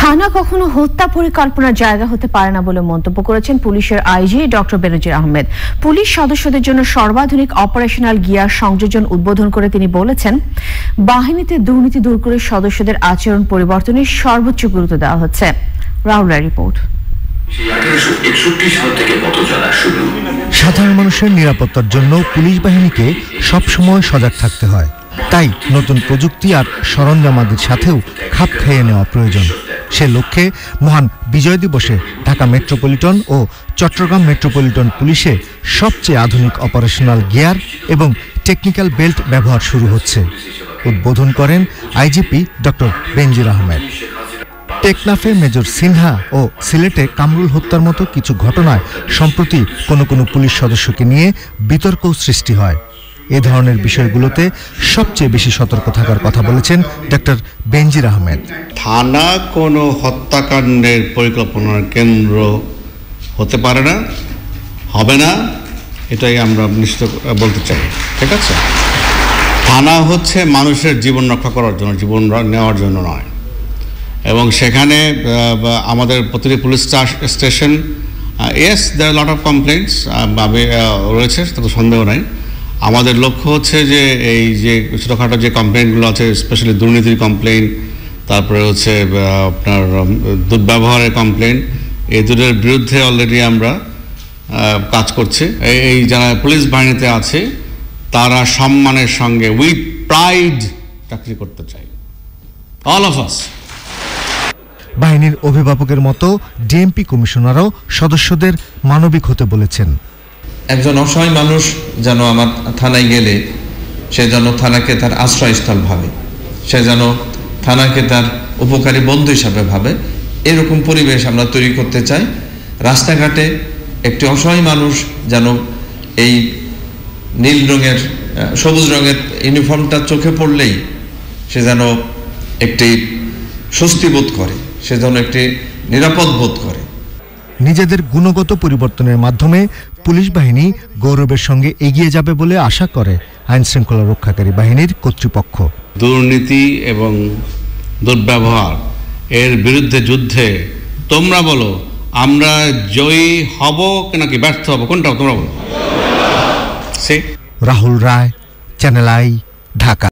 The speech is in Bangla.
থানা কখনো হত্যা পরিকল্পনার জায়গা হতে পারে না বলে মন্তব্য করেছেন পুলিশের আইজি ডক্টর বেনজির আহমেদ। পুলিশ সদস্যদের জন্য সর্বাধুনিক অপারেশনাল গিয়ার সংযোজন উদ্বোধন করে তিনি বলেছেন, বাহিনীতে দুর্নীতি দূর করে সদস্যদের আচরণ পরিবর্তনে সর্বোচ্চ গুরুত্ব দেওয়া হচ্ছে। রাউলার রিপোর্ট। সাধারণ মানুষের নিরাপত্তার জন্য পুলিশ বাহিনীকে সবসময় সজাগ থাকতে হয়। তাই নতুন প্রযুক্তি আর সরঞ্জামাদির সাথেও খাপ খাইয়ে নেওয়া প্রয়োজন। সে লক্ষ্যে মহান বিজয় দিবসে ঢাকা মেট্রোপলিটন ও চট্টগ্রাম মেট্রোপলিটন পুলিশে সবচেয়ে আধুনিক অপারেশনাল গিয়ার এবং টেকনিক্যাল বেল্ট ব্যবহার শুরু হচ্ছে। উদ্বোধন করেন আইজিপি ডক্টর বেনজির আহমেদ। টেকনাফে মেজর সিনহা ও সিলেটে কামরুল হত্যার মতো কিছু ঘটনায় সম্প্রতি কোনো পুলিশ সদস্যকে নিয়ে বিতর্কও সৃষ্টি হয়। এ ধরনের বিষয়গুলোতে সবচেয়ে বেশি সতর্ক থাকার কথা বলেছেন ডক্টর বেনজির আহমেদ। থানা কোনো হত্যাকাণ্ডের পরিকল্পনার কেন্দ্র হতে পারে না, হবে না, এটাই আমরা নিশ্চিত বলতে চাই। ঠিক আছে, থানা হচ্ছে মানুষের জীবন রক্ষা করার জন্য, জীবন নেওয়ার জন্য নয়। এবং সেখানে আমাদের প্রতিটি police station, yes there lot of complaints রয়েছে, তাতে সন্দেহ নাই। আমাদের লক্ষ্য হচ্ছে যে এই যে ছোটোখাটো যে কমপ্লেনগুলো আছে, স্পেশালি দুর্নীতির কমপ্লেন, তারপরে হচ্ছে আপনার দুর্ব্যবহারের কমপ্লেন, এই দুটোর বিরুদ্ধে অলরেডি আমরা কাজ করছি। এই যারা পুলিশ বাহিনীতে আছে তারা সম্মানের সঙ্গে উইথ প্রাইড চাকরি করতে চাই, অল অফ আস। বাহিনীর অভিভাবকের মতো ডিএমপি কমিশনারও সদস্যদের মানবিক হতে বলেছেন। একজন অসহায় মানুষ যেন আমার থানায় গেলে সে যেন থানাকে তার আশ্রয়স্থল ভাবে, সে যেন থানাকে তার উপকারী বন্ধু হিসাবে ভাবে, এরকম পরিবেশ আমরা তৈরি করতে চাই। রাস্তাঘাটে একটি অসহায় মানুষ যেন এই নীল রঙের, সবুজ রঙের ইউনিফর্মটা চোখে পড়লেই সে যেন একটি স্বস্তি বোধ করে, সে যেন একটি নিরাপদ বোধ করে। নিজেদের গুণগত পরিবর্তনের মাধ্যমে পুলিশ বাহিনী গৌরবের সঙ্গে এগিয়ে যাবে বলে আশা করে আইন শৃঙ্খলা রক্ষাকারী বাহিনীর কর্তৃপক্ষ। দুর্নীতি এবং দুর্ব্যবহার এর বিরুদ্ধে যুদ্ধে তোমরা বলো, আমরা জয়ী হব নাকি ব্যর্থ হব, কোনটা তোমরা বলো। Rahul Roy, channel I, Dhaka.